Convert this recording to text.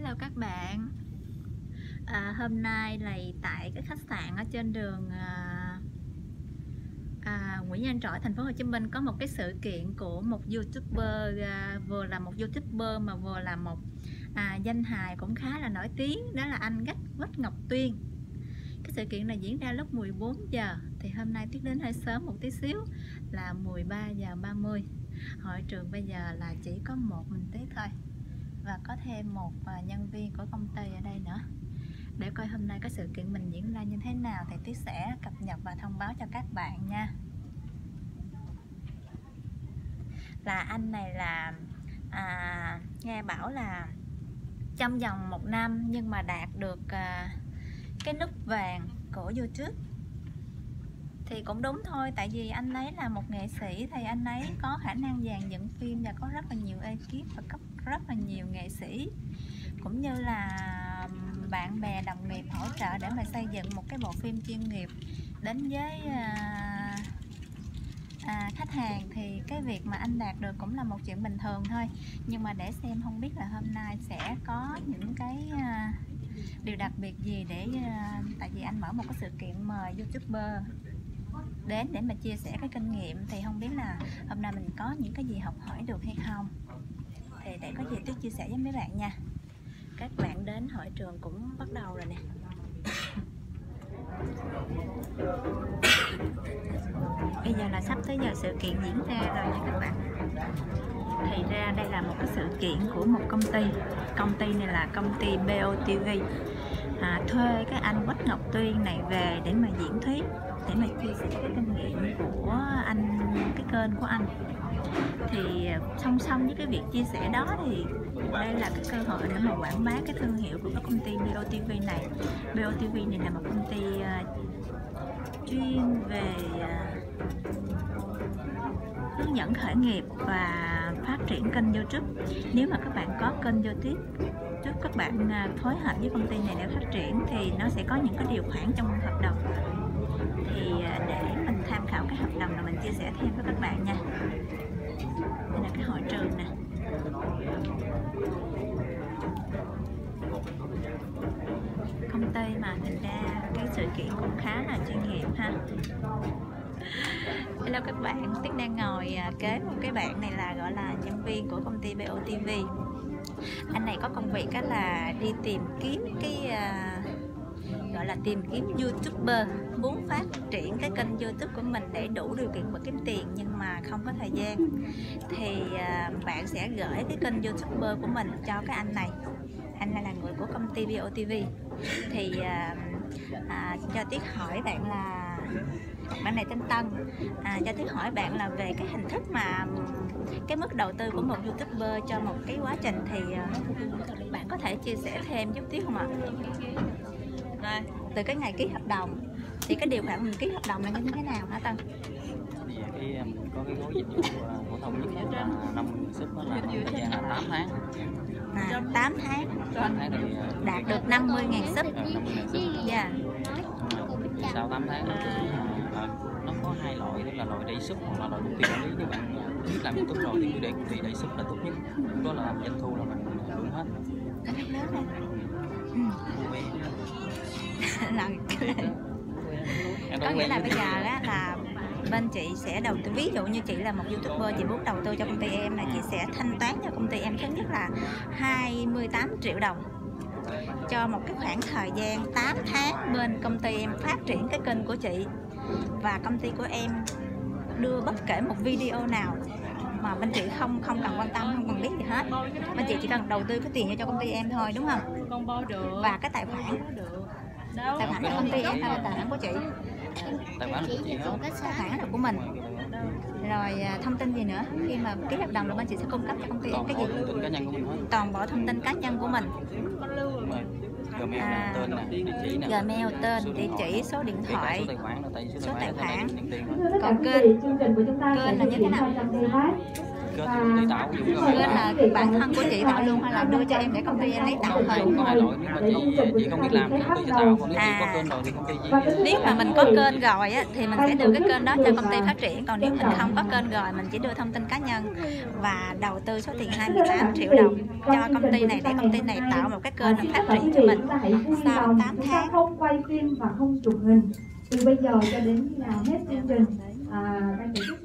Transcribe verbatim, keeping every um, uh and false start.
Hello các bạn. à, Hôm nay là tại cái khách sạn ở trên đường à, à, Nguyễn Văn Trỗi, thành phố Hồ Chí Minh, có một cái sự kiện của một YouTuber, à, vừa là một YouTuber mà vừa là một à, danh hài cũng khá là nổi tiếng, đó là anh Quách Quách Ngọc Tuyên. Cái sự kiện này diễn ra lúc mười bốn giờ, thì hôm nay Tuyết đến hơi sớm một tí xíu, là mười ba giờ ba mươi. Hội trường bây giờ là chỉ có một mình Tuyết thôi, và có thêm một nhân viên của công ty ở đây nữa. Để coi hôm nay cái sự kiện mình diễn ra như thế nào thì Tuyết sẽ cập nhật và thông báo cho các bạn nha. Là anh này là à, nghe bảo là trong vòng một năm nhưng mà đạt được à, cái nút vàng của YouTube. Thì cũng đúng thôi, tại vì anh ấy là một nghệ sĩ thì anh ấy có khả năng dàn dựng phim và có rất là nhiều ekip và có rất là nhiều nghệ sĩ cũng như là bạn bè đồng nghiệp hỗ trợ để mà xây dựng một cái bộ phim chuyên nghiệp đến với à, à, khách hàng. Thì cái việc mà anh đạt được cũng là một chuyện bình thường thôi, nhưng mà để xem không biết là hôm nay sẽ có những cái à, điều đặc biệt gì để à, tại vì anh mở một cái sự kiện mời YouTuber đến để mà chia sẻ cái kinh nghiệm, thì không biết là hôm nay mình có những cái gì học hỏi được hay không. Thì để có gì Tuyết chia sẻ với mấy bạn nha. Các bạn đến hội trường cũng bắt đầu rồi nè. Bây giờ là sắp tới giờ sự kiện diễn ra rồi nha các bạn. Thì ra đây là một cái sự kiện của một công ty. Công ty này là công ty bê o tê vê, à, thuê cái anh Quách Ngọc Tuyên này về để mà diễn thuyết, để mà chia sẻ cái kinh nghiệm của anh, cái kênh của anh. Thì song song với cái việc chia sẻ đó thì đây là cái cơ hội để mà quảng bá cái thương hiệu của cái công ty bê o tê vê này. bê o tê vê này là một công ty uh, chuyên về uh, hướng dẫn khởi nghiệp và phát triển kênh YouTube. Nếu mà các bạn có kênh YouTube, trước các bạn uh, phối hợp với công ty này để phát triển thì nó sẽ có những cái điều khoản trong hợp đồng. Thì uh, để mình tham khảo cái hợp đồng là mình chia sẻ thêm với các bạn nha. Đây là cái hội trường nè. Công ty mà thành ra cái sự kiện cũng khá là chuyên nghiệp ha. Hello các bạn, Tuyết đang ngồi kế một cái bạn này là gọi là nhân viên của công ty bê o tê vê. Anh này có công việc đó là đi tìm kiếm cái uh, gọi là tìm kiếm YouTuber muốn phát triển cái kênh YouTube của mình để đủ điều kiện và kiếm tiền nhưng mà không có thời gian. Thì uh, bạn sẽ gửi cái kênh YouTuber của mình cho cái anh này. Anh này là người của công ty bê o tê vê. Thì uh, à, cho Tuyết hỏi bạn là, bạn này tên Tân, à, cho Tuyết hỏi bạn là về cái hình thức mà cái mức đầu tư của một YouTuber cho một cái quá trình thì uh, bạn có thể chia sẻ thêm giúp Tuyết không ạ? Rồi, từ cái ngày ký hợp đồng thì cái điều khoản mình ký hợp đồng là như thế nào hả Tân? Thì cái mình có cái gói dịch vụ phổ thông nhất là năm mươi nghìn sub, là thời gian là tám tháng. À, tám tháng. tám tháng thì đạt được năm mươi nghìn sub. Dạ. Sau tám tháng thì à, nó có hai loại, tức là loại đầy sub hoặc là loại công ty quản lý. Nếu bạn biết làm YouTube rồi thì cứ để công ty đầy sub là tốt nhất. Đó là làm doanh thu là mình hưởng hết. Có nghĩa là bây giờ á, là bên chị sẽ đầu tư, ví dụ như chị là một YouTuber, chị muốn đầu tư cho công ty em là chị sẽ thanh toán cho công ty em thứ nhất là hai mươi tám triệu đồng cho một cái khoảng thời gian tám tháng bên công ty em phát triển cái kênh của chị, và công ty của em đưa bất kể một video nào mà bên chị không không cần quan tâm, không cần biết gì hết, bên chị chỉ cần đầu tư cái tiền cho công ty em thôi, đúng không? Và cái tài khoản tài khoản của công ty em hay là tài khoản của chị? Tài khoản của chị đó. Tài khoản là của mình. Rồi thông tin gì nữa? Khi mà ký hợp đồng là bên chị sẽ cung cấp cho công ty em cái gì? Thông tin cá nhân của mình hết. Toàn bộ thông tin cá nhân của mình. Gmail, à, tên nè, địa chỉ nè. Gmail, tên, địa chỉ, số điện thoại, số tài khoản là tại số tài khoản. tiền. Còn kênh, kênh là như thế nào? kết với công ty tạo. Kênh là bản thân của chị tạo luôn hay là đưa cho em để công ty em lấy tạo thôi? Có hai loại, nếu mà chị chị không biết làm thì công ty sẽ tạo, còn nếu chị có kênh rồi thì công ty chỉ. Nếu mà mình có kênh rồi á thì mình sẽ đưa cái kênh đó cho công ty phát triển, còn nếu mình không có kênh rồi mình chỉ đưa thông tin cá nhân và đầu tư số tiền hai mươi tám triệu đồng cho công ty này để công ty này tạo một cái kênh để phát triển cho mình. Sau tám tháng không quay phim và không chụp hình từ bây giờ cho đến khi nào hết chương trình à, ban tổ chức